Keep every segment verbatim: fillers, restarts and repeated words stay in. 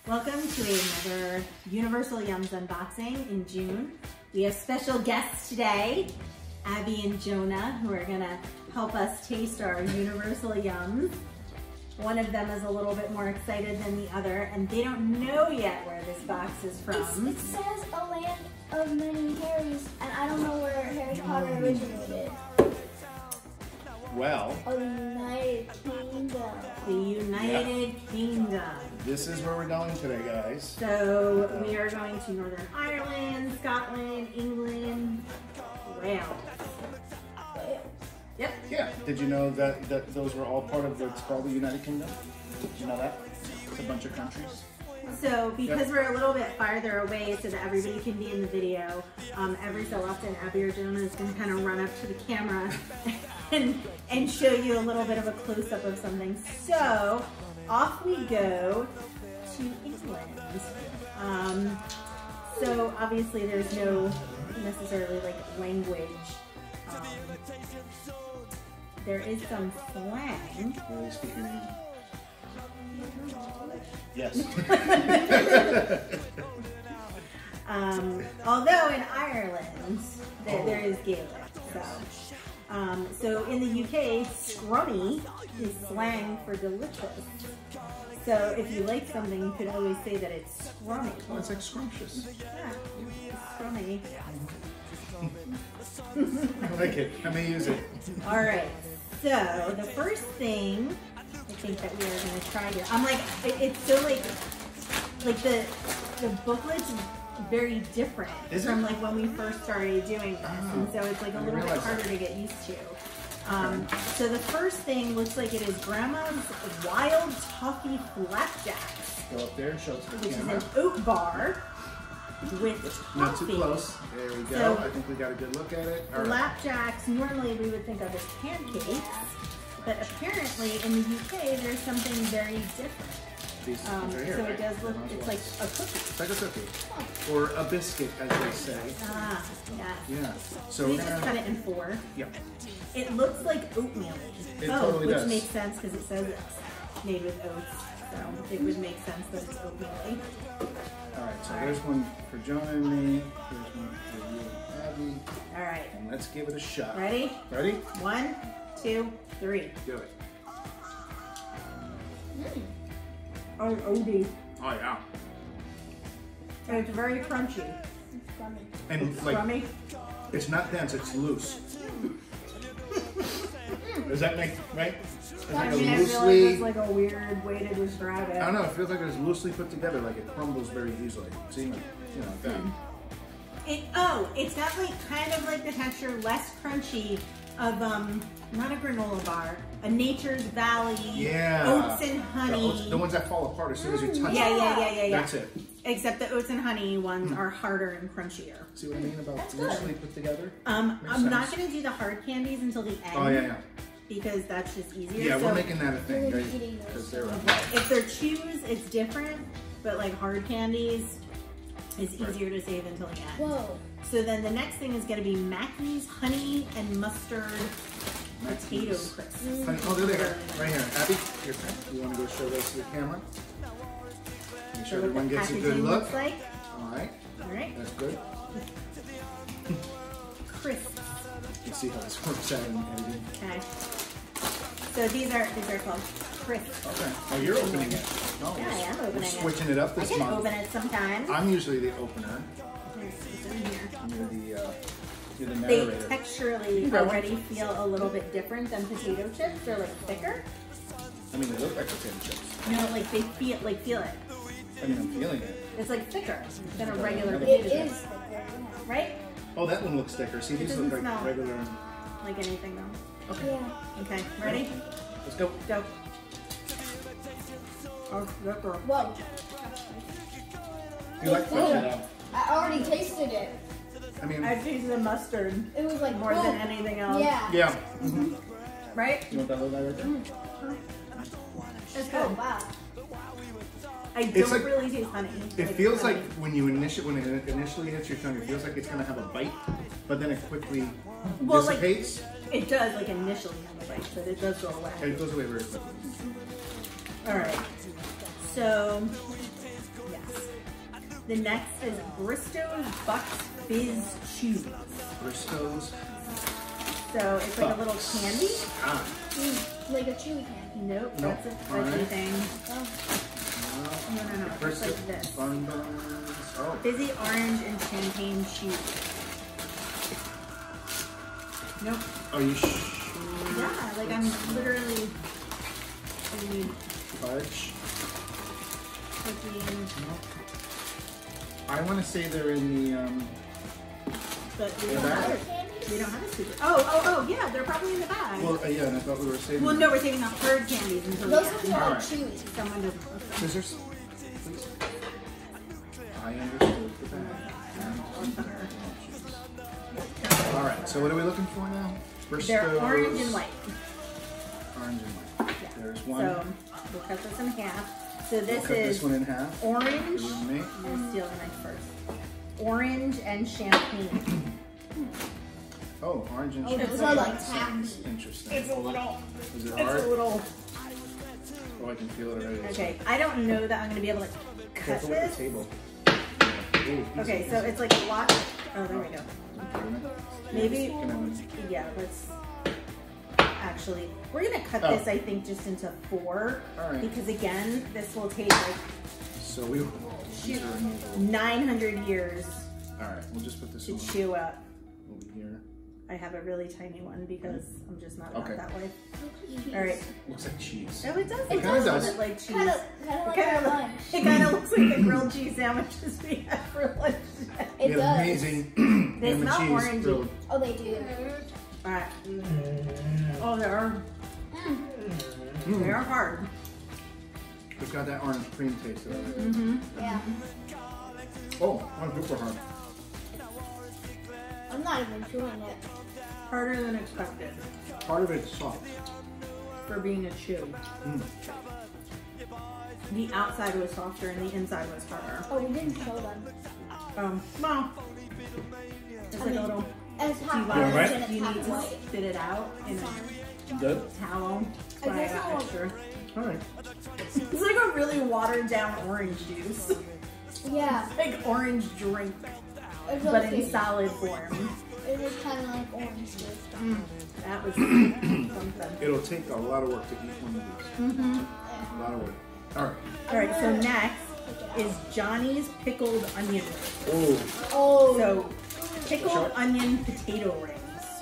Welcome to another Universal Yums unboxing in June. We have special guests today, Abby and Jonah, who are gonna help us taste our Universal Yums. One of them is a little bit more excited than the other, and they don't know yet where this box is from. It's, it says a land of many Harrys, and I don't know where Harry Potter originated. Well, A United Kingdom. The United Yeah. Kingdom. This is where we're going today, guys. So we are going to Northern Ireland, Scotland, England, Wales. Yep. Yeah. Did you know that, that those were all part of what's called the United Kingdom? Did you know that? It's a bunch of countries. So because Yep. we're a little bit farther away so that everybody can be in the video, um, every so often Abby or Jonah is going to kind of run up to the camera and, and show you a little bit of a close-up of something. So off we go to England. Um, so obviously there's no necessarily like language. Um, there is some slang. Are they speaking English? Yes. um, although in Ireland there, there is Gaelic. So, um, so in the U K, scrummy is slang for delicious. So if you like something, you could always say that it's scrummy. Oh, it's like scrumptious. Yeah, scrummy. I like it. Let me use it. All right. So the first thing I think that we are going to try here. I'm like, it, it's so like, like the the booklet's very different Is from it? like when we first started doing this, Oh, and so it's like a I little bit realized harder that. to get used to. Um, so the first thing looks like it is Grandma's Wild Toffee Flapjacks, Go up there and show it to the which is camera. an oat bar with Not too toffee. close. There we go. So- I think we got a good look at it. All right. Flapjacks normally we would think of as pancakes, but apparently in the U K there's something very different. These Um, right here, so right? it does look, Might as it's well. like a cookie. It's like a cookie. Or a biscuit, as they say. Ah, yeah. Yeah. So We we're just gonna. cut it in four. Yeah. It looks like oatmeal. It oh, totally which does. makes sense because it says it's made with oats. So it would make sense that it's oatmeal-y. All right. So All there's right. one for Jonah and me. There's one for you and Abby. All right. And let's give it a shot. Ready? Ready? One, two, three. Do it. Mm. Oh, O D. Oh yeah. And it's very crunchy. It's funny. And like, Scrummy. it's not dense, it's loose. Does that make, right? It's like I a mean, I feel like loosely, that's like a weird way to describe it. I don't know, it feels like it's loosely put together, like it crumbles very easily. See, like, you know, like that. It, oh, it's got like kind of like the texture, less crunchy of um, not a granola bar, a Nature's Valley, Yeah. oats and The, honey. oats- the ones that fall apart as soon as you touch yeah, it. yeah, yeah, yeah, yeah. That's it. Except the oats and honey ones are harder and crunchier. See what I mean about That's good. loosely put together? Um, Makes I'm not sense. gonna do the hard candies until the end. Oh yeah, yeah. Because that's just easier. Yeah, so we're making that a thing, You're right? eating those. Because they're if they're chews, it's different. But like hard candies is easier to save until the end. Whoa. So then the next thing is gonna be Mackey's honey and mustard potato Mackey's. crisps. Honey, oh, there they are. Right here. Abby, your turn. You want to go show those to the camera? Make So sure what everyone the gets a good packaging look. looks like. All right. All right, That's good. crisps. Let's see how this works out in editing. Okay. So these are these are called crisps. Okay. Oh, you're opening it. Oh, Yeah, I we're- am we're opening it. switching it up I this can month. open it sometimes. I'm usually the opener. Here's what's in here. And you're the uh, you're the They narrator. texturally You got one. already feel a little bit different than potato chips. They're like thicker. I mean, they look like potato chips. No, like they feel like feel it. I mean, I'm feeling it. It's like thicker than a regular It potato It chip, is thicker, yeah. right? Oh, that one looks thicker. See, It these doesn't look like smell. regular. Like anything though. Okay. Yeah. Okay, ready? Let's go. Go. Oh, thicker. Whoa. You like Whoa. fresh it out. I already tasted it. I mean, I tasted the mustard It was like more whoa. than anything else. Yeah. yeah. Mm-hmm. Right? You want that little guy right there? It's Oh good. wow. I don't It's like- really taste honey. It feels like honey. when you initially when it initially hits your tongue, it feels like it's gonna have a bite, but then it quickly Well, like- dissipates. It does like initially have a bite, but it does go away. and it goes away very quickly. All right. So The next is Bristow's Bucks Fizz Chews. Bristow's. So it's like a little candy. Ah. Mm, like a chewy candy. Nope, Nope. that's a fudgy Alright. thing. Oh. No, no, no, it's Bristol like this. Fun Buns. Oh. Fizzy orange and champagne chews. Nope. Are you sure? Yeah, like I'm literally I mean, Fudge. cooking, I want to say they're in the, um, but we In don't the have bag? it. We don't have a super. Oh, oh, oh, yeah, they're probably in the bag. well, uh, yeah, and I thought we were saving Well, them. no, we're saving the hard candies until Those the ones end. are all Alright. chewy. Someone doesn't. Scissors, please. I understood the bag. All right, so what are we looking for now? Bristow's. They're orange and white. Orange and white. Yeah. There's one. So we'll cut this in half. So this Cut is this one in half. orange. Give it to me. You're stealing mine first. Orange and champagne. Oh, orange and Oh, champagne. those are like tacky. Interesting. It's a little. Is it It's hard? a little. Oh, I can feel it already. Okay, I don't know that I'm gonna be able to cut Careful with this. the table. Ooh, Okay, easy, so easy. it's like a lot. Oh, there we go. Maybe. Can I- Yeah, let's. Actually, we're gonna cut Oh. this. I think just into four All right. because again, this will take like So we. shoot, nine hundred years All right, we'll just put this to one chew up. over here. I have a really tiny one because I'm just not Okay. that way. All right. Looks like cheese. Oh, it does. It It kinda does does. look like cheese. Kind of, kind of like Kinda our look- lunch. It kind of looks like the grilled cheese sandwiches we had for lunch. It we does. have amazing They ham and smell cheese orangey. grilled. Oh, they do. All right. Oh, they are. Mm. They are hard. It's got that orange cream taste to it. Mm-hmm. Yeah. Oh, not super hard. I'm not even chewing it. Harder than expected Part of it's soft. for being a chew. Mm. The outside was softer and the inside was harder. Oh, we didn't show them. Um, well, it's I like a mean, little. It's Do half you, orange right? and do you it's need half to white. spit it out in a Good? towel? I So I guess got I'll- extra. All right. It's like a really watered down orange juice. Yeah. Like orange drink, It but was, in solid form. it was kind of like orange juice. Mm, that was something. It'll take a lot of work to eat one of these. Mm-hmm. A lot of work. All right. All right, so next is Johnny's pickled onion rings. Oh, Oh. So pickled onion potato rings.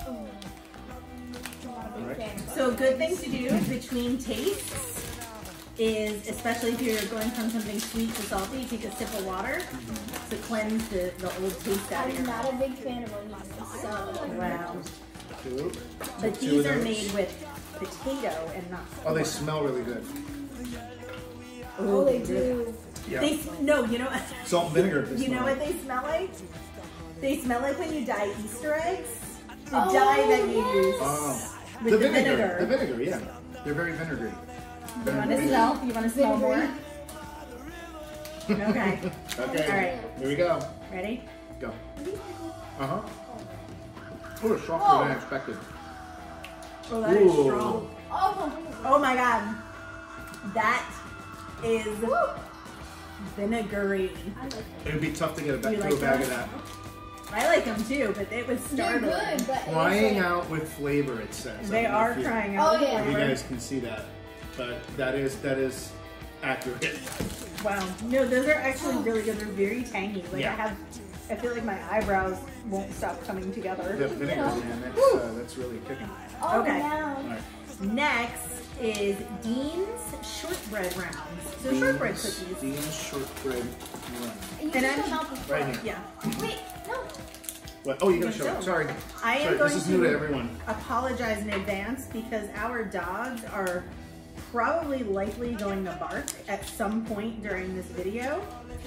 So a good thing to do between tastes is, especially if you're going from something sweet to salty, take a sip of water to cleanse the, the old taste out of I'm your not mouth. a big fan of onions. So. Wow. two. But Two these of are those. made with potato and not Oh, they corn. smell really good. Oh, they do. Yeah. They no, you know Salt and vinegar. They you know smell what like. they smell like? They smell like when you dye Easter eggs. The Oh, dye that you yes. use Oh. with the the vinegar. vinegar. The vinegar, yeah. They're very vinegary. You want to smell? You want to smell more? Vinegary. Okay. Okay. All right. Here we go. Ready? Go. Uh huh. Oh, it's softer Whoa. than I expected. Oh, that is Ooh. strong. Oh. Oh my god. That is Woo. vinegary. I like it. It would be tough to get a, ba- You through like a bag those? of that. I like them too, but it was They're startling. good, but it's Crying like- out with flavor, it says. They I don't know are if you- crying Oh, out. yeah. If you flavor. guys can see that, but that is that is accurate. Wow. No, those are actually really good. They're very tangy. Like Yeah. I have, I feel like my eyebrows won't stop coming together. The vinegar, Yeah. man, that's, uh, that's really kicking. Oh, Okay. now. All right. Next is Dean's shortbread rounds. So shortbread Dean's- cookies. Dean's shortbread run. You And just I'm- come out before. Right here. Yeah. Wait, no. What? Oh, you gotta You show don't. it. Sorry. I am Sorry, going this is to new to everyone. apologize in advance because our dogs are probably likely going to bark at some point during this video.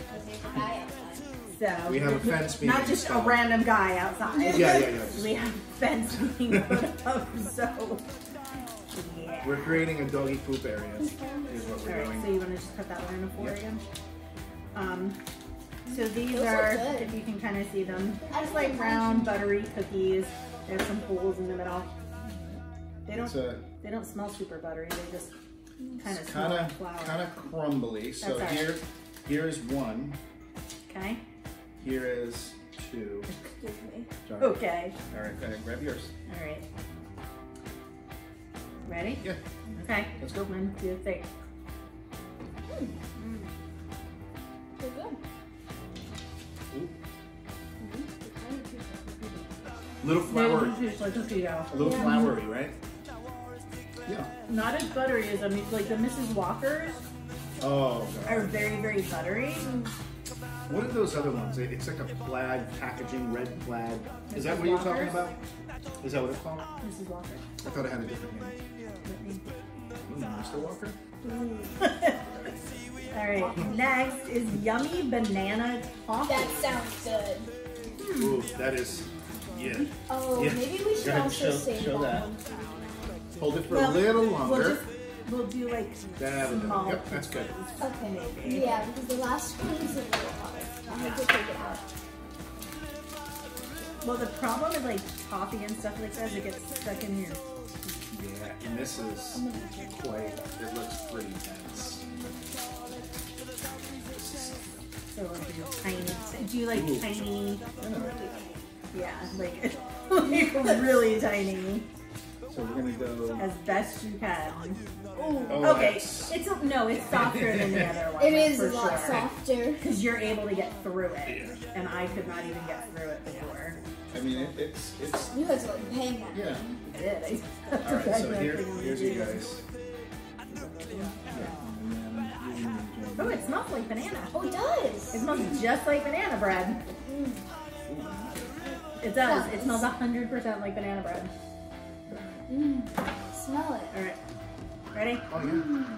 So We have a fence being not just installed. a random guy outside. Yeah, yeah, yeah. We have a fence being put up, so yeah. We're creating a doggy poop area. Is what All we're right, doing. so you want to just cut that one into four Yep. again? Um, so these Those are, look good. if you can kind of see them, I just like like mine. round buttery cookies. They have some holes in the middle. They don't. It's a They don't smell super buttery. They just kind of smell kind like of flour. kind of crumbly. So That's all right. here, here is one. Okay. Here is two. Excuse me. Sorry. Okay. All right, go ahead, grab yours. All right. Ready? Yeah. Okay. Let's go. One, two, three. Mm. They're good. Ooh. Mm-hmm. Little flowery. They taste like cookie-dough. A little Yeah. flowery, right? Yeah. Not as buttery as I mean, like the Missus Walkers Oh, are God. very, very buttery. What are those other ones? It- It's like a plaid packaging, red plaid. Is that Missus what you're talking Walkers? about? Is that what it's called? Missus Walker. I thought it had a different name. Mm, Mister Walker? All right. Next is yummy banana toffee. That sounds good. Ooh, that is, yeah. Oh, Yeah. maybe we should Go ahead, also show- save show that, that. one too. Hold it for Well, a little We'll longer. just we'll do like That would do it. small. Yep, that's good. Okay. Maybe. Yeah, because the last one is a little hard. I have to take it out. Well, the problem is like toffee and stuff like that, is it gets stuck in your. Yeah, and this is I'm gonna take it. quite, it looks pretty dense. So it'll be tiny. Do you like Ooh. tiny? I know. Yeah, like like really tiny, So we're gonna go. as best you can. Ooh, Oh, okay. that's- It's a, no, it's softer than the other one. It is for a lot sure. softer. Because you're able to get through it, Yeah. and I could not even get through it before. I mean, it, it's it's. You had to like bang that Yeah. thing. I did. I All right, so here, here's you guys. Oh, it smells like banana. Oh, it does. It smells just like banana bread. Mm. It does. It smells one hundred percent like banana bread. Mm. Smell it. All right. Ready? Oh yeah.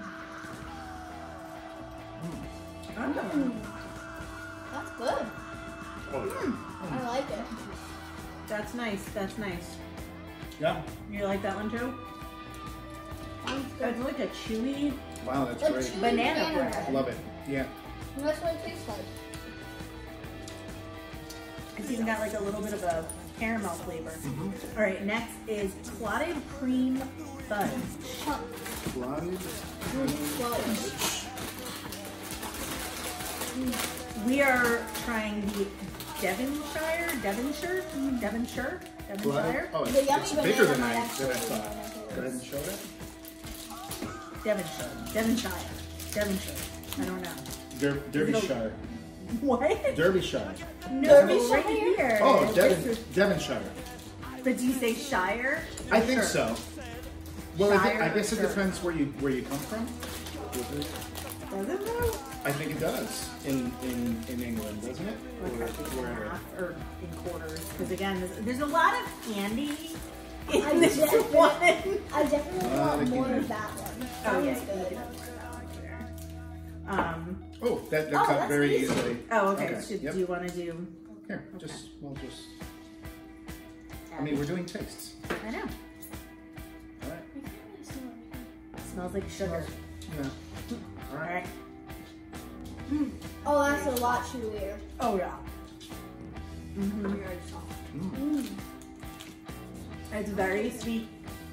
Oh. Mm. That's good. Oh yeah. I like it. That's nice. That's nice. Yeah. You like that one too? Sounds It's good. like a chewy. Wow, that's Like great. chewy Banana bread. Love it. Yeah. And that's what it tastes like. It's even got like a little bit of a caramel flavor. Mm-hmm. All right, next is clotted cream fudge. Chunk. Clotted. Really close. We are trying the Devonshire, Devonshire, Devonshire, Devonshire, Oh, The it's, yummy it's banana bigger than might I, actually than I be thought. one of Go ahead and yours. show that. Devonshire, Devonshire, Devonshire. I don't know. Der- Derbyshire. What? Derbyshire. No, Derbyshire? right here. Oh, This Devon, is- Devonshire. But do you say Shire? I think Sure. so. Well, I, think, I Shire, guess it sure. depends where you where you come from. Does it though? I think it does in in, in England, doesn't it? Or Or cut it in wherever. half, or in quarters. Because again, there's, there's a lot of candy I in this definitely- one. I definitely Uh, want the more candy. of that one. Oh yeah, Sounds you good. can have more of that one there. Um. Oh, that, that Oh, cut that's very easy. easily. Oh, okay. Okay, Should, yep. do you want to do? Here, just we'll just. I mean, we're doing tastes. I know. All right. Smells like sugar. Yeah. All All right. right. Oh, that's a lot chewier. Oh yeah. Mm-hmm. Very soft. Mm. Mm. It's very sweet.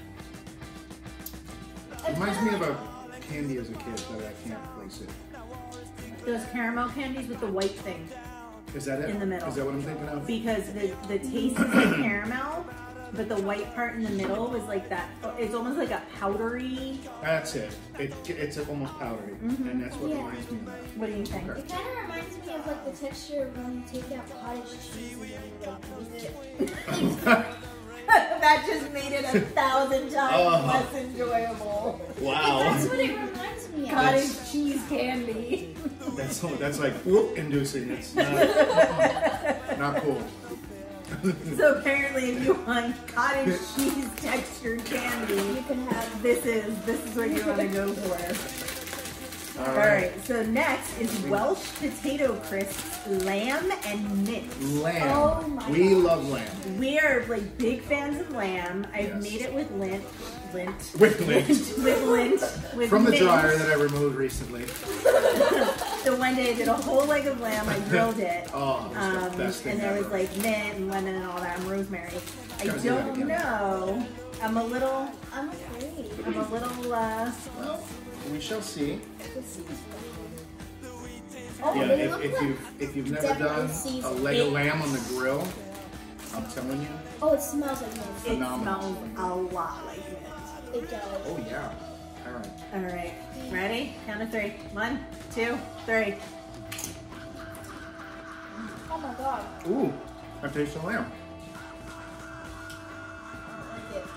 It's Reminds me kinda of a candy as a kid, but I can't place it. Those caramel candies with the white thing, Is that it? In the middle. Is that what I'm thinking of? because the the taste is like caramel, but the white part in the middle was like that. It's almost like a powdery. That's it. It it's almost powdery, Mhm. and that's what Yeah. reminds me of that. What do you think? Okay. It kind of reminds me of like the texture of when you take out cottage cheese and then you like move it. That just made it a thousand times Oh. less enjoyable. Wow. That's what it reminds me of. Cottage cheese candy. That's that's like whoop inducing. It's not not cool. So apparently, if you want cottage cheese textured candy, You can have this is this is what you want to go for. All All right. So next is Welsh potato crisps, lamb and mint. Lamb. Oh my we gosh. love lamb. We are like big fans of lamb. I've Yes. made it with lint, lint, With lint. with lint, with From the mint. dryer that I removed recently. So one day I did a whole leg of lamb. I grilled it. Oh, it was Um, the best thing and there ever. was like mint and lemon and all that, and rosemary. I Gotta do that don't again. know. I'm a little, I'm afraid. I'm a little, uh, Well, we shall see. Oh, Yeah, they if, look if like- you've if you've never definitely done a seasoned. leg of It- lamb on the grill, I'm telling you. Oh, it smells like mint. It Phenomenal. smells a lot like mint. It does. Oh yeah. All right. All right, ready? Count of three. One, two, three. Oh my god. Ooh, I taste the lamb. I like it.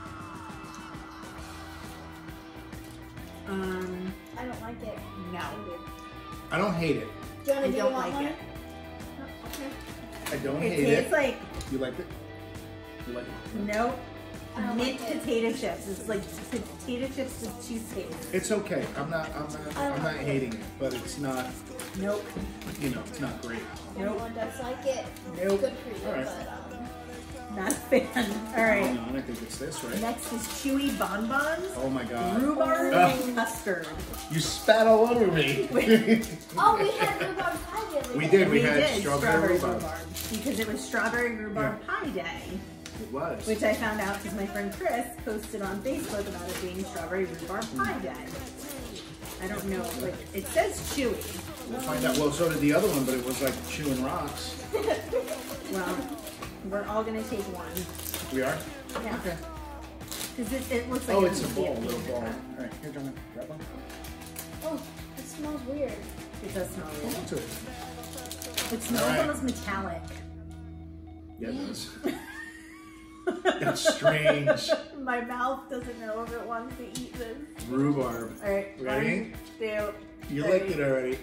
Um, I don't like it. no, I don't hate it. Jonah, I do you don't want like one? it. Okay. I don't It hate tastes it. like You like it? You like it? nope. I don't Mint like it. potato chips. It's like potato chips with toothpaste. It's okay. I'm not. I'm not. I don't I'm not like it. hating it, but it's not. Nope. You know, it's not great. Nope. Everyone does like it. Nope. Good for you, All right. but um, Not a fan. All right. Hold on, I think it's this, right? Next is chewy bonbons, Oh my god. rhubarb, Ah. and custard. You spat all over me. oh, we had rhubarb pie the other We day. did. We, We had did strawberry, rhubarb. because it was strawberry rhubarb pie day, It was. which I found out because my friend Chris posted on Facebook about it being strawberry rhubarb pie day. I don't know, like it says chewy. We'll find out. Well, so did the other one, but it was like chewing rocks. Well, we're all gonna take one. We are? Yeah. Okay. Because it, it looks like Oh, it it's a could be ball, little peanut ball. butter. All right, here, Jonah, grab one. Oh, it smells weird. It does smell Hold weird. on to it. It smells All right. almost metallic. Yeah, it does. That's strange. My mouth doesn't know if it wants to eat this. Rhubarb. All right, Ready? one, two, You three. liked it already.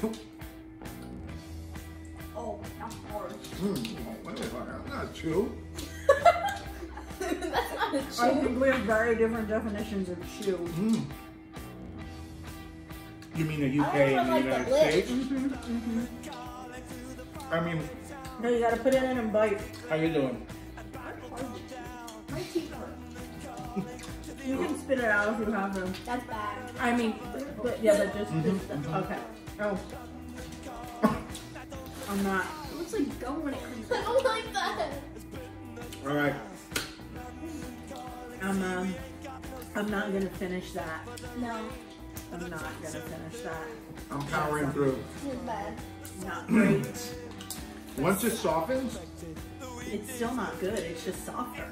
Oh, that's hard. Hmm. Wait, wait, wait, not chew. That's not a I chew. think we have very different definitions of chew. Hmm. You mean the U I K don't and the like the United lip. States? Mm-hmm, mm-hmm. I mean, No, you gotta put it in and bite. how you doing? My teeth hurt. You can spit it out if you have to. That's bad. I mean, but yeah, but just, Mhm, just mhm. okay. Oh, I'm not. It looks like gum when it comes out. I don't like that. All right. I'm um. I'm not gonna finish that. No, I'm not gonna finish that. I'm powering through. it's bad. Not great. Once it softens, It's still not good. It's just softer.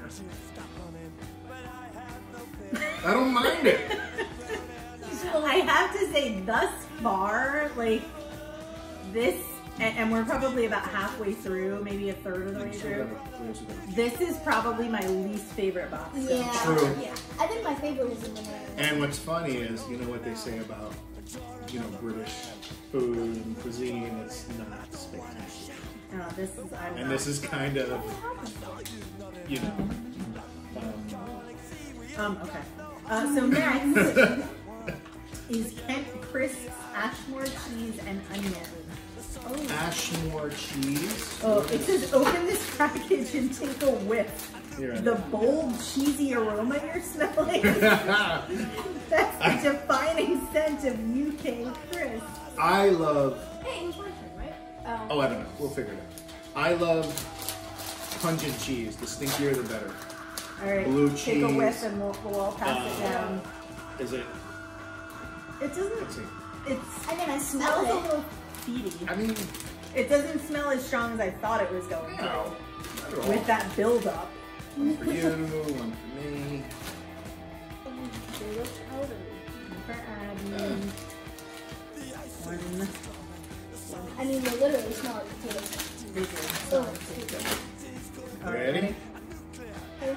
I don't mind it. I have to say, thus far, like this, and, and we're probably about halfway through, maybe a third of the way through. This is probably my least favorite box. so Yeah. far. True. Yeah. I think my favorite was in the banana. And what's funny is, you know what they say about, you know, British food and cuisine, it's not spectacular. No, this is. I'm And not. this is kind of, you know, um, Um. Okay. Uh, so next is Kent Crisps, Ashmore cheese and onion. Oh. Ashmore cheese. Oh, it says open this package and take a whiff. Here, The bold, cheesy aroma you're smelling. That's the defining scent of U K crisps. I love, Hey, it was my turn, right? Um, oh, I don't know, we'll figure it out. I love pungent cheese, the stinkier the better. All right, Blue take a cheese. whiff and we'll, we'll all pass Uh, it down. Is it, It doesn't. let's see. It's. I mean, I It smell smells a it. little peaty. I mean, It doesn't smell as strong as I thought it was going no, to. not at all. With that build-up. One for you, one for me. For Abby. One. I mean, they literally smell like potatoes. They do. Oh, All right, Ready? okay.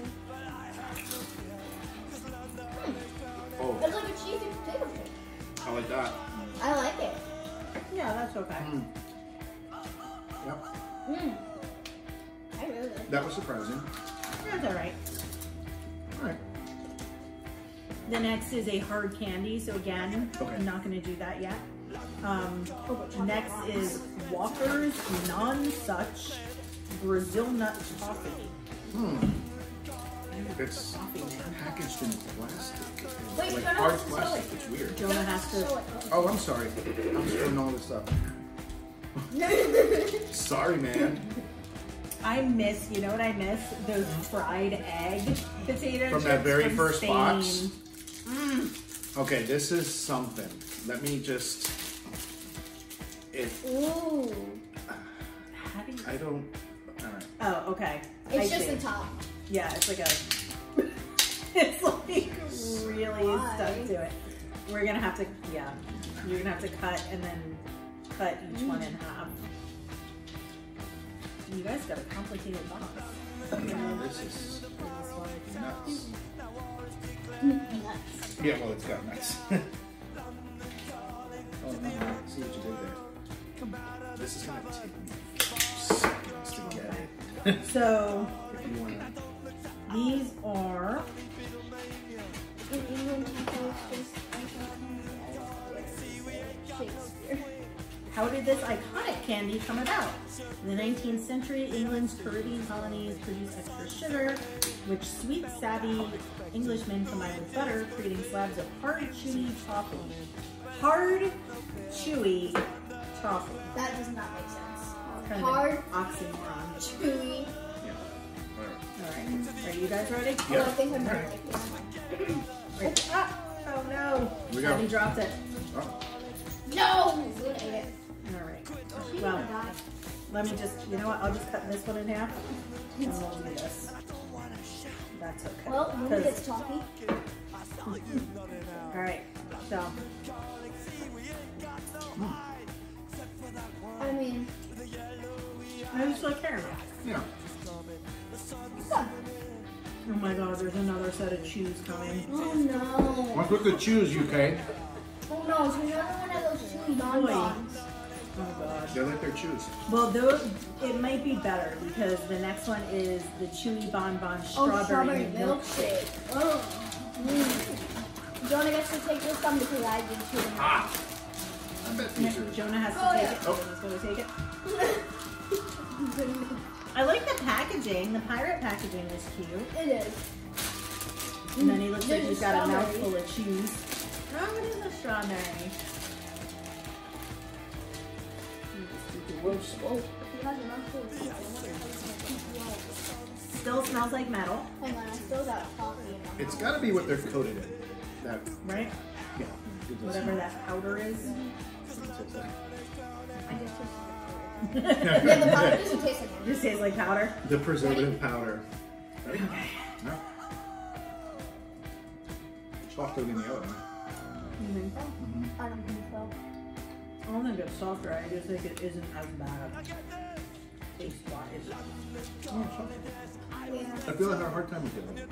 Oh, It's like a cheesy potato chip. I like that. I like it. Yeah, that's okay. Mm. Yep, Mmm. I really like it. that was surprising. That's all right. All right. The next is a hard candy. So again, Okay. I'm not going to do that yet. Um, Oh, but chocolate next rock. is Walker's Non-Such Brazil Nut Toffee. Hmm. It's Coffee, man. packaged in plastic. Wait, like Jonah hard has to show plastic. it. It's weird. Jonah has Show to. it. Oh, I'm sorry. I'm screwing all this up. Sorry, man. I miss, you know what I miss? Those fried egg potato From chips that very from first Spain. box? Mm. Okay, this is something. Let me just. It's. Ooh. How do you... I don't. All right. Oh, okay. It's I just see. the top. Yeah, it's like a. It's like really Why? stuck to it. We're gonna have to, yeah. You're gonna have to cut and then cut each one in half. You guys got a complicated box. No, this is This one. nuts. Nuts. Yeah, well, it's got nuts. Oh, no, no, see what you did there. This is gonna take me seconds to get it. So If you wanna. these are In England, tacos just Shakespeare. how did this iconic candy come about? In the nineteenth century, England's Caribbean colonies produced extra sugar, which sweet, savvy Englishmen combined with butter, creating slabs of hard, chewy toffee. Hard, chewy toffee. That does not make sense. Kind Hard, of an oxymoron. chewy. Yeah. All right. All right, are you guys ready? Oh, I think I'm All gonna right. like this one. Ready? Ah, oh no! Here we go. Abby dropped it. Oh, No! Good ate it. All right. She Well, gonna die. let me just, you know what? I'll just cut this one in half and we'll do this. That's okay. Well, when 'Cause- gets toffee. all right. So I mean, I just like caramel. yeah. yeah. Oh my God! There's another set of chews coming. Oh no. What's with the chews, U K? Oh no, so another one of those chewy bonbons. Oh God. They like their chews. Well, those it might be better because the next one is the chewy bonbon Oh, strawberry, strawberry milkshake. milkshake. Oh. Mm. Jonah gets to take this one because I did too. Ah! I bet these are. Jonah has to Oh, take yeah. it. Oh. Jonah's going to take it. I like the packaging. The pirate packaging is cute. It is. And then he looks like There's he's a got a strawberry. mouthful of cheese. Oh, what is a strawberry? Whoa. He has a mouthful of cheese. I wonder how it's Still smells like metal, Hang on, I still got coffee in my It's got to be what they're coated in. That. right? Yeah. it does Whatever smell. that powder is. I just tasted it. Yeah, the powder doesn't taste like it. Just tastes like powder. The preservative powder. Ready? No. Softer than the other one. You think so? I don't think so. I don't think it's softer. I just think it isn't as bad. Taste wise. Oh, softer. Yeah. I feel like I had a hard time with it.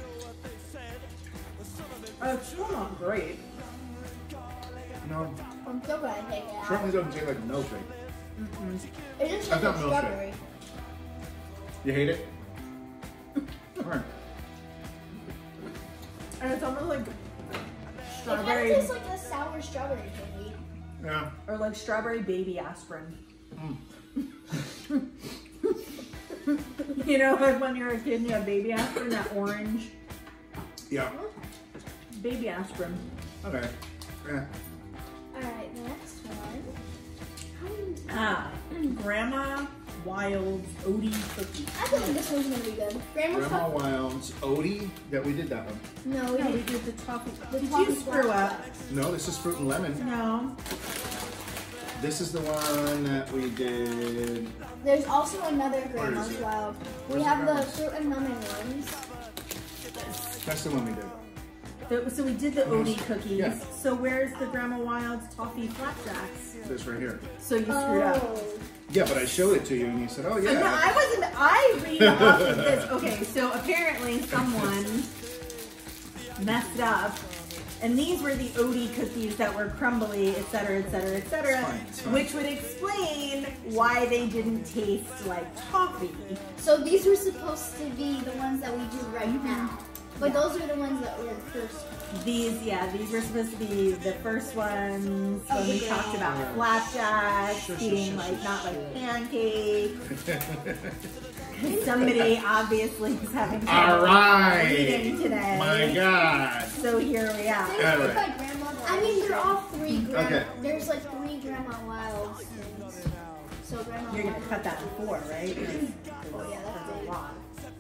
Oh, it's still not great. No, I'm still gonna take it out. certainly doesn't taste like a milkshake. Mm-mm. It just I tastes like thought milkshake. strawberry. You hate it? Alright. And it's almost like It kind of strawberry, tastes like a sour strawberry candy. Yeah. or like strawberry baby aspirin. Mm. You know, like when you're a kid and you have baby aspirin, that orange Yeah. baby aspirin. Okay. Yeah. Alright, the next one. Ah, Grandma Wild's Odie cookie. I feel like this one's gonna be good. Grandma's Grandma toffee. Wild's Odie. That we did that one. No, we No, we didn't. did the toffee. The Did toffee you screw up? flapjacks. No, this is fruit and lemon. No. This is the one that we did. There's also another Grandma's Where is it? Wild. We Where's have the Grandma's? fruit and lemon ones. That's the one we did. So, so we did the Odie cookies. Yeah. So where's the Grandma Wild's toffee flapjacks? This right here. So you screwed up. Oh. Yeah, but I showed it to you and you said, oh yeah. No, I wasn't. I read off of this. Okay, so apparently someone messed up, and these were the Odie cookies that were crumbly, et cetera, et cetera, et cetera, It's fine, it's fine. which would explain why they didn't taste like toffee. So these were supposed to be the ones that we do right now. But Yeah. those are the ones that were first. These, yeah, these were supposed to be the first ones when we Okay. talked about Yeah. flapjacks, Sure, sure, being sure, like sure, not sure. like pancakes. Somebody obviously is having All trouble right. reading today. My God. So here we are. They're All made right. by Grandma. I mean, they're all three grandma. Okay. There's like three Grandma Wilds things. So Grandma You're gonna Wild. cut that in four, right? Oh, yeah, that's That's a big. lot.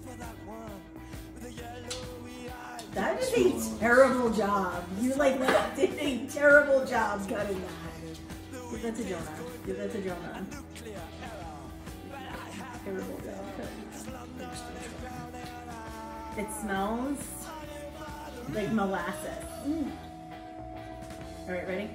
That is a terrible job. You like did a terrible job cutting that. Give that to Jonah. Give that to Jonah. Terrible job. It smells like molasses. Mm. All right, ready?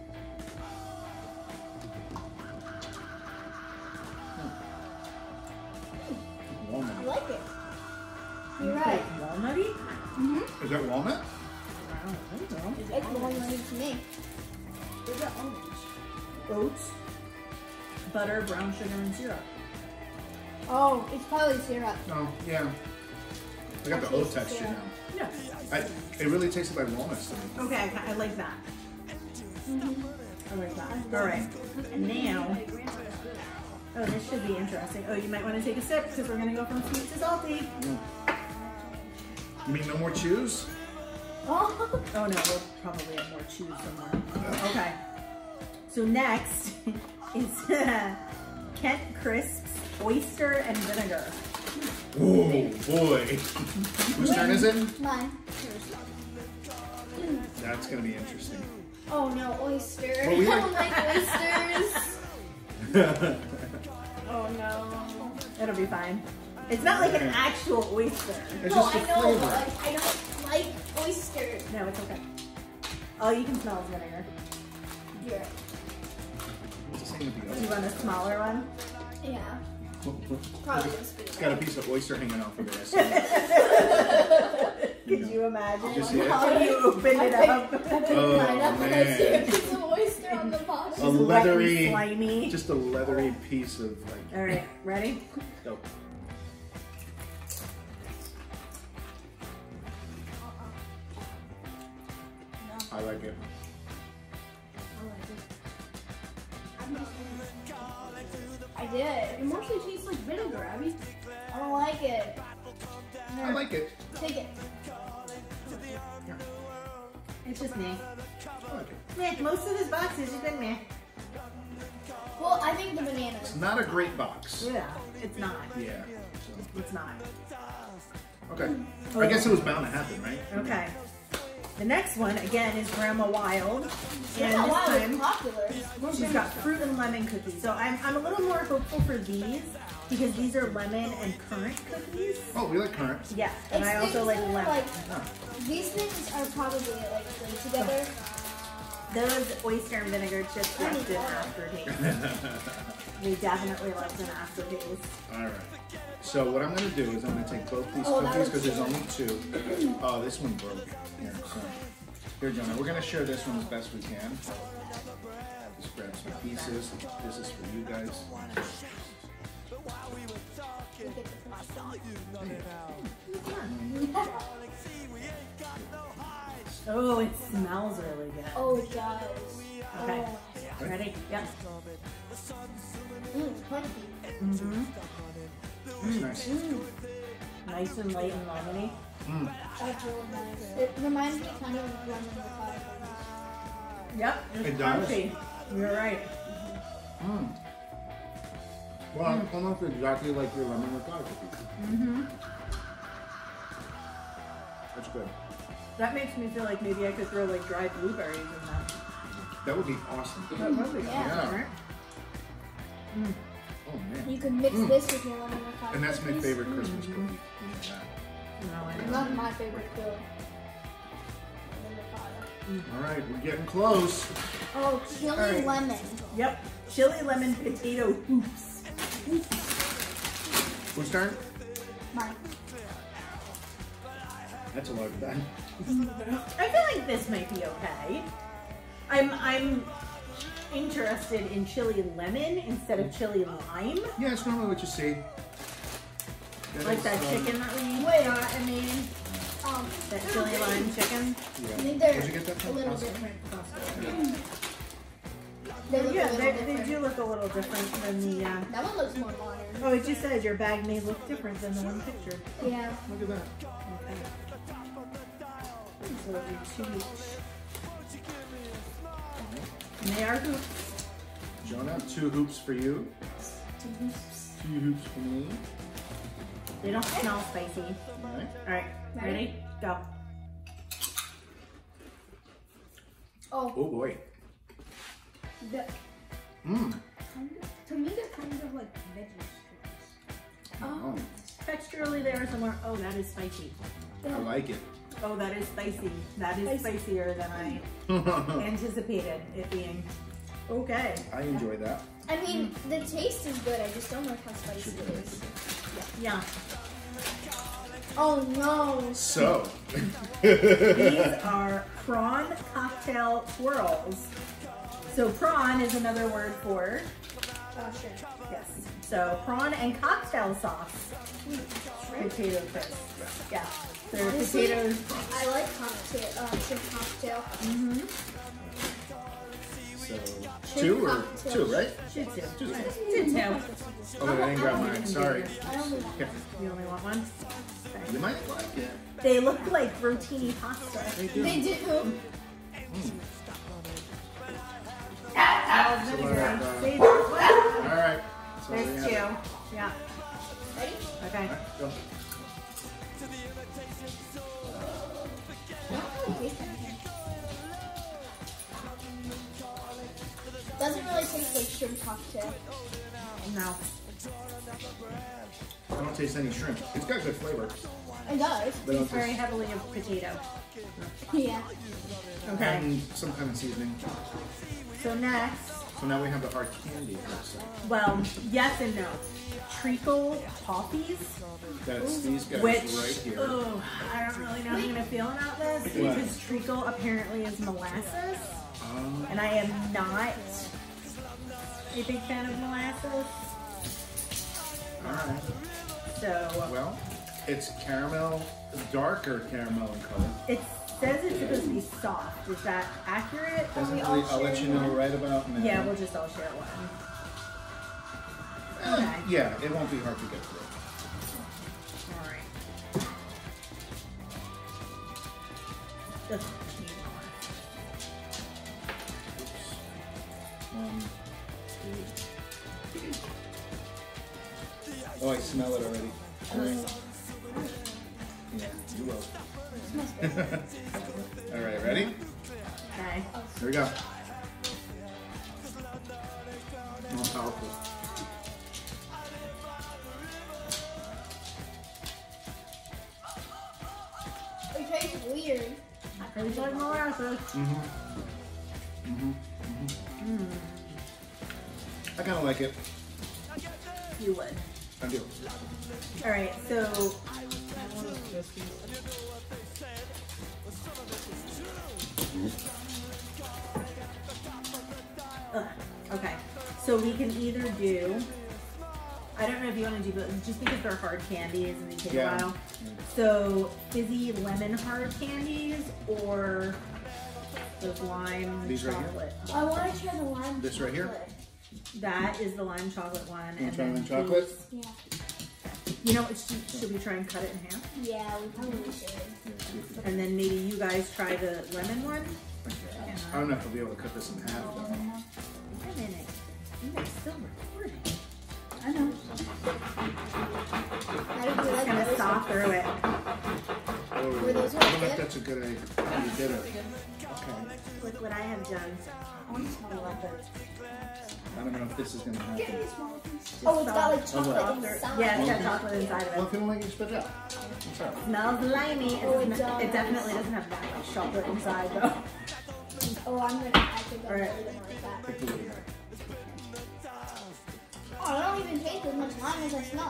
I Walnut. like it. You're It's right. like walnutty? Mm-hmm. Is that walnut? I don't know. It's walnutty to me. Is that orange? Oats, butter, brown sugar, and syrup. Oh, it's probably syrup. Oh, yeah. I got the I oat taste texture syrup. now. Yeah. I, it really tasted like walnuts to me. Okay, I, I like that. Mm-hmm. I like that. All right. Now, oh, this should be interesting. Oh, you might want to take a sip because we're going to go from sweet to salty. Mm. You mean no more chews? Oh. Oh no, we'll probably have more chews somewhere. Okay. So next is uh, Kent Crisps Oyster and Vinegar. Oh boy. Whose turn is it? Mine. That's gonna be interesting. Oh no, oyster. Well, we I like- don't like oysters. Oh no. It'll be fine. It's not like an actual oyster. It's No, just I the know, flavor. but like, I don't like oysters. No, it's okay. All you can smell is vinegar. Here. It's the same with the Do you other. want a smaller one? Yeah. Probably just be It's got a piece of oyster hanging off of it. I see it. Could you imagine Did you see it? how you open it up? Oh, pineapple and I see a man. piece of oyster on the bottom. A Just wet and leathery, slimy. just a leathery piece of like. All right, ready? Go. I like it. I did. It mostly tastes like vinegar, Abby. I don't like it. I like it. Take it. It's just me. I like it. Meh, most of this box is just been meh. Well, I think the banana. It's not a great box. Yeah, it's not. Yeah. It's not. Okay. I guess it was bound to happen, right? Okay. The next one, again, is Grandma Wild. And Yeah, this wow, time, it's popular. she's got fruit and lemon cookies. So I'm, I'm a little more hopeful for these because these are lemon and currant cookies. Oh, we like currant. Yeah, and It's I also things like that are, lemon. like, these things are probably like good together. Those oyster and vinegar chips left an aftertaste. They definitely left an aftertaste. All right. So what I'm gonna do is I'm gonna take both these Oh, that cookies was because there's only two. Oh, this one broke. Here, so here, Jonah. We're gonna share this one as best we can. Just grab some pieces. This is for you guys. Oh, it smells really good. Oh, it does. Okay. Oh. Ready? Yep. Mm, crunchy. Mm-hmm. It's nice. Mm, Nice and light and lemony. Mm. that's really nice. It reminds me kind of of lemon ricotta. Yep. It's It does. crunchy. You're right. Mm. Well, it's almost exactly like your lemon ricotta cookies. Mm-hmm. That's good. That makes me feel like maybe I could throw like dried blueberries in that. That would be awesome. That would be Yeah. awesome, right? Mm. Oh man. You can mix Mm. this with your lemon ricotta. And that's my cookies. favorite Christmas cookie. Yeah. No, I don't. Not my favorite too. Lemon ricotta. All right, we're getting close. Oh, chili All right. lemon. Yep. Chili lemon potato hoops. Whose turn? Mine. That's a large bag. I feel like this might be okay. I'm I'm interested in chili lemon instead of chili lime. Yeah, it's normally what you see. That Like is, that um, chicken that we Wait, uh, I mean, um, that chili lime chicken. Yeah. I think they're Where'd you get that a from? little Costco? different. Yeah. They look Yeah, a little they, different. they do look a little different than the uh That one looks more modern. oh, it just says your bag may look different than the one pictured. Yeah. Look at that. Okay. So it'll be two each. And they are hoops. Jonah, two hoops for you. Two hoops for me. They don't smell spicy. All right. Alright, ready? Go. Oh, Oh boy. the, Mmm. surely there are somewhere. Oh, that is spicy. I like it. Oh, that is spicy. That is Spicy. spicier than I anticipated it being. Okay. I enjoy that. I mean, the taste is good. I just don't like how spicy Should it be is. Yeah. Oh no. So, These are prawn cocktail swirls. So prawn is another word for, Oh, sure. yes. So prawn and cocktail sauce. Potato crisp. Yeah. They're Honestly, potatoes. I like cocktail, uh, shrimp cocktail. Mm-hmm. so two or cocktail. two, right? Shoot two. Two. Two two. Oh, wait, I didn't grab mine. Sorry. I only want Here. You only want one? You might like it. They look like rotini pasta. They do. They do. Mm. Smells So, vinegary. uh, See, there's one. All right. So There's we two. have- Yeah. Ready? Okay. All right, go. I don't really taste anything. Doesn't really taste like shrimp cocktail. No. I don't taste any shrimp. It's got good flavor. It does. But I don't It's very taste- heavily of potato. Yeah. Okay. And some kind of seasoning. So next, So now we have the hard candy. So well, yes and no. Treacle toffees, that's these guys which, right here. oh, I don't really know how I'm gonna feel about this What? because treacle apparently is molasses, Um, and I am not a big fan of molasses. all right. So Well, it's caramel, darker caramel in color. it says it's supposed to be soft. Is that accurate? Doesn't we really, all I'll let share you know one? right about now. Yeah, we'll just all share one. Eh, okay. yeah, it won't be hard to get through. All right. Doesn't need One, two. Oh, I smell it already. Yeah, you will. All right, ready? more. Okay. Here we go. More powerful. It tastes weird. Tastes like molasses. Mm-hmm. Mm-hmm. Mm-hmm. I kind of like it. You would. I do. All right, so Ugh, okay. So we can either do. I don't know if you want to do both, just because they're hard candies and they take Yeah. a while. So fizzy lemon hard candies or those lime These right here? chocolate. I want to try the lime. This right here? chocolate. That is the lime chocolate one. You and try then lime chocolate? these- Yeah. You know, what, should, should we try and cut it in half? Yeah, we probably should. And then maybe you guys try the lemon one? I don't know if I'll be able to cut this in half though. Wait a minute. You guys still recording. I know. I don't Just like gonna those. saw through it. Oh, Were those I don't know ones if good? that's a good idea. You did it. Okay. Look what I have done. I love it. I don't know if this is gonna happen. Oh, it's got like Just chocolate soft. inside. Yeah, it's got chocolate inside Well, of if you don't like it, spit it out. I'm sorry. it. Smells limey. Oh, it It's not- it does. definitely doesn't have that much chocolate inside though. Oh, I'm gonna. I think I'm Alright. really gonna like that. Pick the little guy. Oh, I don't even taste as much lime as I smell.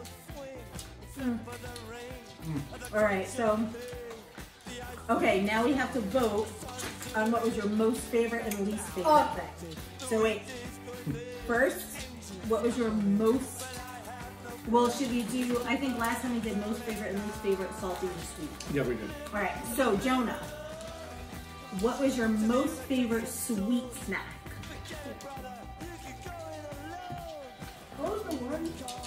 All right, so okay, now we have to vote on what was your most favorite and least favorite Oh. thing. So wait, first, what was your most? Well, should we do? I think last time we did most favorite and least favorite, salty and sweet. Yeah, we did. All right, so Jonah, what was your most favorite sweet snack? What was the one?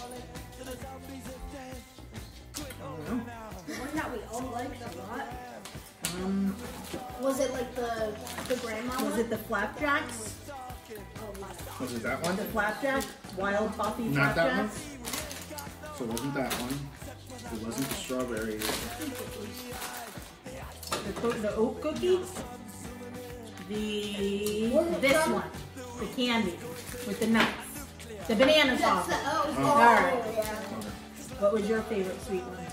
The one that we all liked a lot. Um, Was it like the the grandma was one? it the flapjacks? Was it that one? The flapjack, wild toffee Not that one? flapjacks. So it wasn't that one. It wasn't the strawberry. The, co- the oat cookie, the Was it this from- one, the candy with the nuts, the banana That's sauce. the, oh, oh, Alright. yeah. What was your favorite sweet one?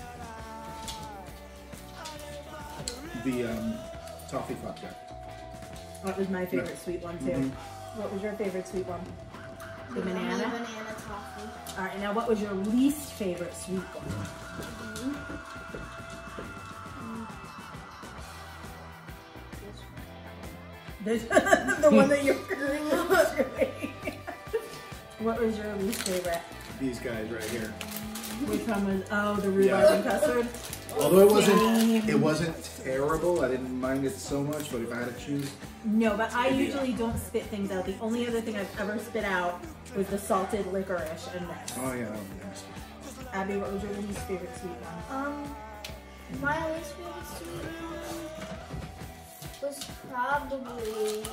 The um, toffee flapjack. That was my favorite sweet one too. Mm-hmm. What was your favorite sweet one? The The banana? banana toffee. All right, now what was your least favorite sweet one? This, the one that you're chewing. What was your least favorite? These guys right here. Which one was? Oh, the rhubarb Yeah. and custard. Although it wasn't, Same. it wasn't terrible. I didn't mind it so much, but if I had to choose, No, but I Maybe. usually don't spit things out. The only other thing I've ever spit out was the salted licorice and this. oh yeah, that would be nasty. Abby, what was your least favorite sweet one? Um, my least favorite sweet one was probably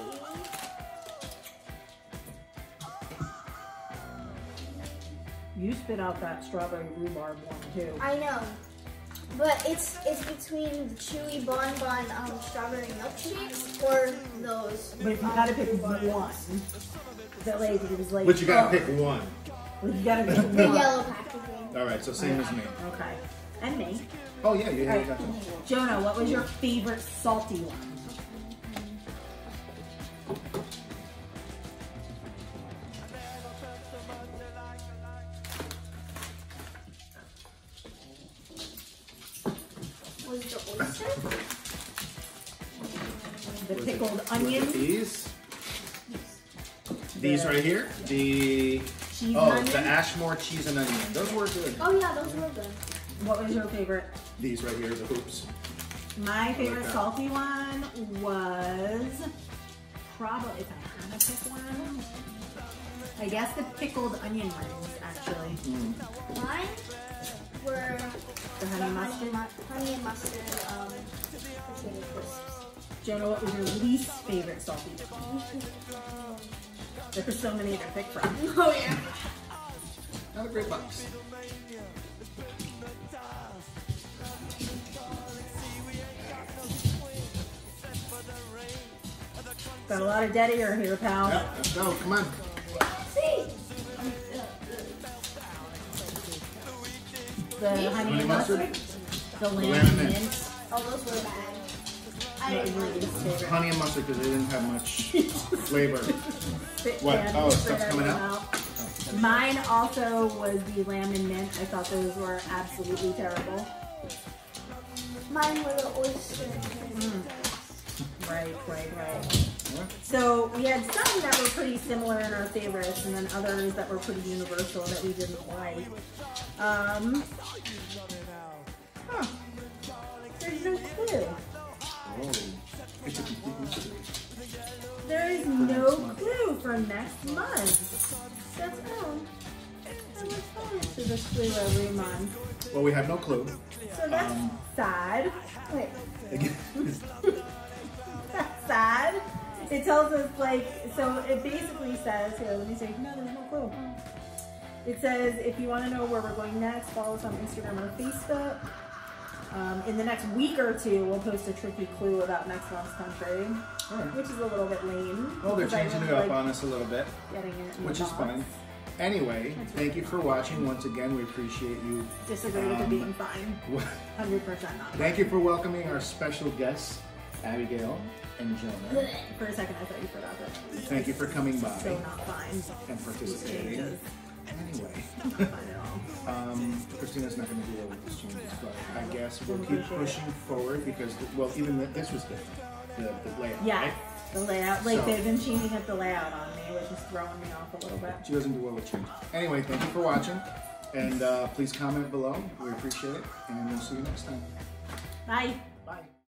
You spit out that strawberry rhubarb one too. I know, but it's it's between the chewy bonbon um, strawberry milkshakes or those. But if you gotta pick one, that like it was like. But you gotta oh, pick one. well, you gotta pick The one. yellow packaging. All right, so same as me. Okay, and me. Oh yeah, you All yeah, got right, that. Jonah, what was your favorite salty one? Was the oyster? The Was it- pickled was it onion, These. These right here. The cheese oh, and the onion. Ashmore cheese and onion. Those were good. Oh yeah, those were good. What was your favorite? These right here, the hoops. My favorite that. salty one was probably, if I had to pick one, I guess the pickled onion rings, actually. Mm. Mine were The the honey mustard. mu- honey and mustard um, potato crisps. Jonah, what was your least favorite salty one? There were so many to pick from. Oh yeah. Not a great box. Got a lot of dead air here, pal. Yeah, let's go. Come on. See. The honey Honey and mustard? mustard. The lamb lamb and mint. mint. Oh, those were bad. I What was didn't your like least them. favorite? Honey and mustard because they didn't have much flavor. Spit What? candy, Oh, spit stuff's coming everything out? Mine also was the lamb and mint. I thought those were absolutely terrible. Mine were the oyster. Right, right, right. So we had some that were pretty similar in our favorites, and then others that were pretty universal that we didn't like. Um, huh. There's no clue. Oh. It's a complete mystery. There is no clue for next month. That's all. I look forward to this clue every month. Well, we have no clue. So that's Um, sad. Wait. Again. That's sad. It tells us like, so it basically says, here, let me see, no, there's no clue. It says, if you want to know where we're going next, follow us on Instagram or Facebook. Um, in the next week or two, we'll post a tricky clue about next month's country, All right. which is a little bit lame. Well, they're because I changing it really up like on us a little bit, getting it in the which is box. fine. Anyway, thank you for watching. Once again, we appreciate you. Disagree with it Um, being fine. one hundred percent not. Thank you for welcoming our special guests, Abigail and Jonah. For a second, I thought you forgot that. Thank you for coming by So not fine. and These participating. changes. Anyway, Not fine at all. um, Christina's not going to deal with these changes, but I guess we'll keep Appreciate it. pushing forward because, well, even th- this was different, the, the layout. Yeah, right? the layout. Like So- they've been changing up the layout on me, which is throwing me off a little bit. She doesn't do well with change. Anyway, thank you for watching, and uh, please comment below. We appreciate it, and we'll see you next time. Bye.